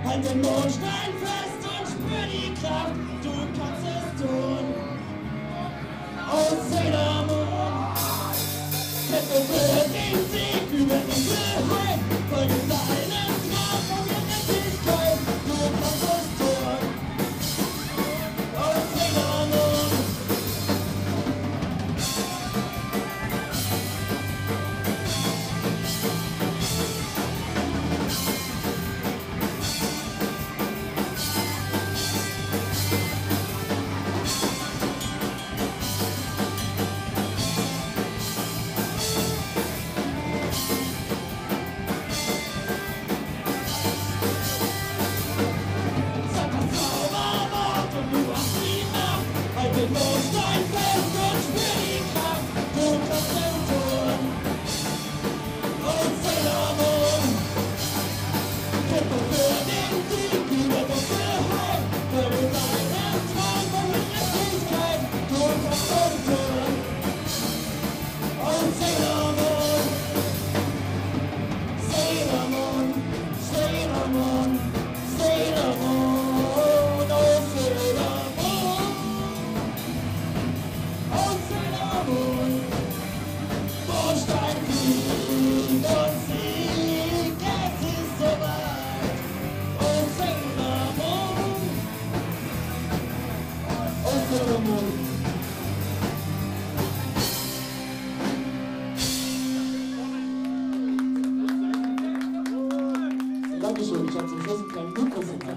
Halt den Mondstein fest und spür die Kraft, du kannst es tun. Oh Sailor Moon, kämpfe für den Sieg über die Freiheit, folge deinem Traum von Gerechtigkeit, du kannst es tun. Oh Sailor Moon. Den Mondstein fest und spür die Kraft, du kannst es tun. Oh Sailor Moon, kämpfe für den Sieg über die Freiheit, folge deinem Traum von Gerechtigkeit, du kannst es tun. Oh Sailor Moon, Sailor Moon, Sailor Moon, Sailor Moon, oh Sailor Moon. Mondstein fliegt und Sieg, es ist soweit. Oh Sailor Moon, oh Sailor Moon. Dankeschön, ich habe zum Schluss ein kleines Mikrofon.